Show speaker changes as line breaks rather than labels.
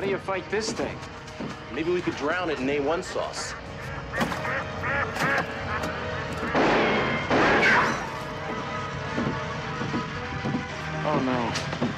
do you fight this thing?
Maybe we could drown it in A1 sauce.
Oh no.